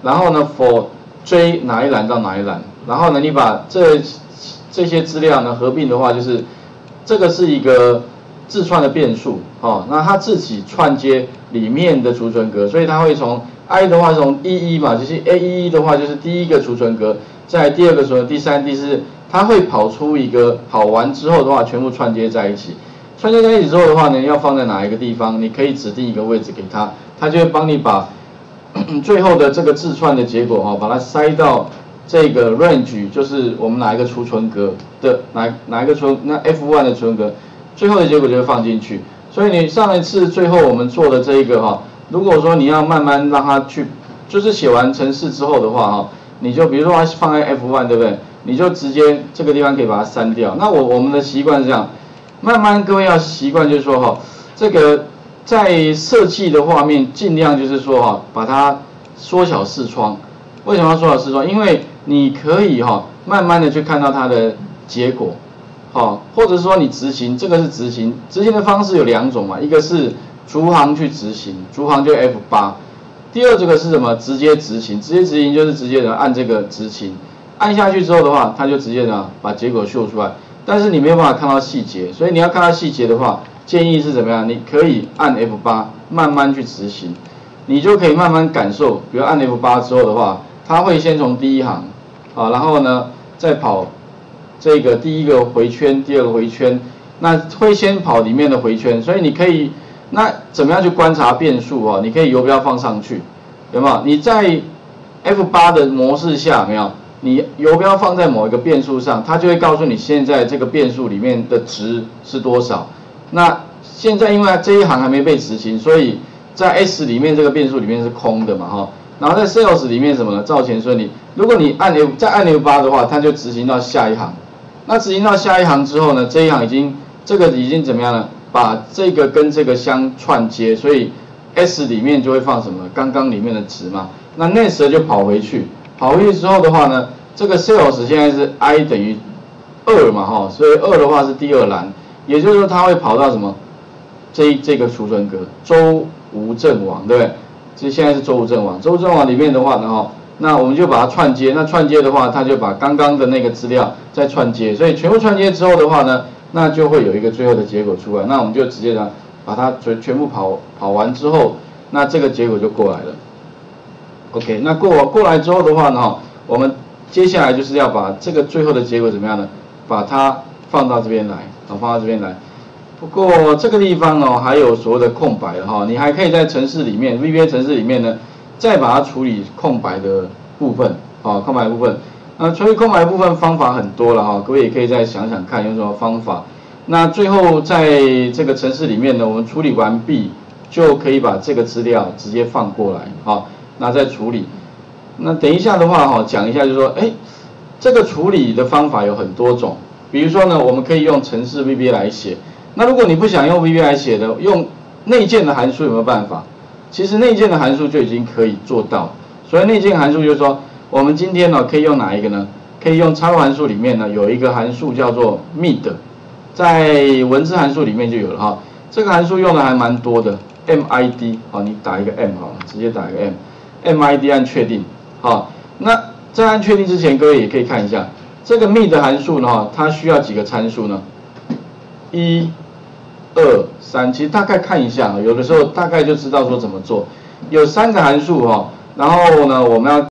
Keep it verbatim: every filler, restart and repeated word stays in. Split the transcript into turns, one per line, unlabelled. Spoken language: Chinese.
然后呢 for 追哪一栏到哪一栏，然后呢你把这这些资料呢合并的话，就是这个是一个字串的变数，哦，那它自己串接里面的储存格，所以它会从 I 的话从一一嘛，就是 A 一一的话就是第一个储存格，再第二个储存，第三、第四，它会跑出一个跑完之后的话，全部串接在一起。串接在一起之后的话呢，要放在哪一个地方，你可以指定一个位置给它，它就会帮你把最后的这个字串的结果哈、哦，把它塞到这个 range， 就是我们哪一个储存格的哪哪一个储那 F 一 的储存格，最后的结果就会放进去。所以你上一次最后我们做的这一个哈、哦，如果说你要慢慢让它去，就是写完程式之后的话哈、哦，你就比如说它放在 F 一 对不对？你就直接这个地方可以把它删掉。那我我们的习惯是这样，慢慢各位要习惯就是说哈、哦，这个。在设计的画面，尽量就是说哈，把它缩小视窗。为什么要缩小视窗？因为你可以哈，慢慢的去看到它的结果，好，或者说你执行，这个是执行，执行的方式有两种嘛，一个是逐行去执行，逐行就 F 八。第二这个是什么？直接执行，直接执行就是直接的按这个执行，按下去之后的话，它就直接的把结果秀出来。但是你没有办法看到细节，所以你要看到细节的话。建议是怎么样？你可以按 F 八 慢慢去执行，你就可以慢慢感受。比如按 F 八 之后的话，它会先从第一行啊，然后呢再跑这个第一个回圈，第二个回圈，那会先跑里面的回圈。所以你可以那怎么样去观察变数啊？你可以游标放上去，有没有？你在 F 八 的模式下有没有？你游标放在某一个变数上，它就会告诉你现在这个变数里面的值是多少。那现在因为这一行还没被执行，所以在 S 里面这个变数里面是空的嘛哈，然后在 Sales 里面什么呢？照前顺利。如果你按 F 再按 F 八 的话，它就执行到下一行。那执行到下一行之后呢，这一行已经这个已经怎么样了？把这个跟这个相串接，所以 S 里面就会放什么？刚刚里面的值嘛。那 Next 就跑回去，跑回去之后的话呢，这个 Sales 现在是 I 等于二嘛哈，所以二的话是第二栏。也就是说，它会跑到什么？这这个储存格，周吴郑王，对不对？这现在是周吴郑王，周吴郑王里面的话呢，哈，那我们就把它串接。那串接的话，它就把刚刚的那个资料再串接。所以全部串接之后的话呢，那就会有一个最后的结果出来。那我们就直接呢，把它全全部跑跑完之后，那这个结果就过来了。OK， 那过过来之后的话呢，哈，我们接下来就是要把这个最后的结果怎么样呢？把它放到这边来。好，放到这边来。不过这个地方哦，还有所谓的空白的哈，你还可以在程式里面 V B A 程式里面呢，再把它处理空白的部分，啊，空白部分。那处理空白部分方法很多了哈，各位也可以再想想看有什么方法。那最后在这个程式里面呢，我们处理完毕，就可以把这个资料直接放过来，好，那再处理。那等一下的话哈，讲一下就是说，哎，这个处理的方法有很多种。比如说呢，我们可以用程式 V B A 来写。那如果你不想用 V B A 来写的，用内建的函数有没有办法？其实内建的函数就已经可以做到。所以内建函数就是说，我们今天呢可以用哪一个呢？可以用插入函数里面呢有一个函数叫做 M I D， 在文字函数里面就有了哈。这个函数用的还蛮多的 ，M I D， 好，你打一个 M 好了，直接打一个 M，M I D 按确定，好，那在按确定之前，各位也可以看一下。这个 M I D 的函数呢，它需要几个参数呢？一、二、三，其实大概看一下，有的时候大概就知道说怎么做。有三个函数哈，然后呢，我们要